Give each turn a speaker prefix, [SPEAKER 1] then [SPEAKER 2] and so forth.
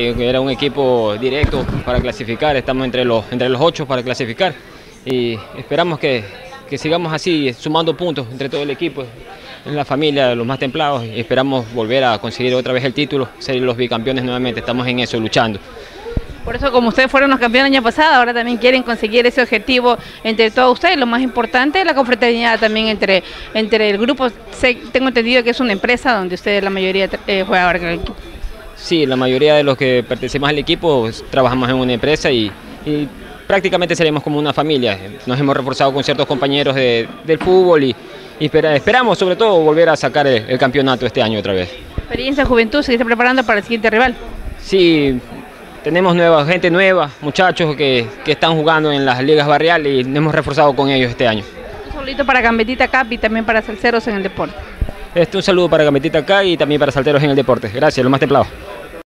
[SPEAKER 1] era un equipo directo para clasificar, estamos entre los 8 para clasificar y esperamos que sigamos así, sumando puntos entre todo el equipo, en la familia, los más templados, y esperamos volver a conseguir otra vez el título, ser los bicampeones nuevamente, estamos en eso, luchando.
[SPEAKER 2] Por eso, como ustedes fueron los campeones el año pasado, ahora también quieren conseguir ese objetivo entre todos ustedes. Lo más importante es la confraternidad también entre el grupo. Tengo entendido que es una empresa donde ustedes la mayoría juega ahora con el equipo.
[SPEAKER 1] Sí, la mayoría de los que pertenecemos al equipo trabajamos en una empresa y prácticamente seremos como una familia. Nos hemos reforzado con ciertos compañeros del fútbol y esperamos sobre todo volver a sacar el campeonato este año otra vez.
[SPEAKER 2] Experiencia, juventud, ¿se está preparando para el siguiente rival?
[SPEAKER 1] Sí, tenemos gente nueva, muchachos que están jugando en las ligas barriales y nos hemos reforzado con ellos este año.
[SPEAKER 2] Un saludito para Gambetita Cup y también para Salceros en el deporte.
[SPEAKER 1] Un saludo para Gambetita acá y también para Salteros en el deporte. Gracias, lo más templado.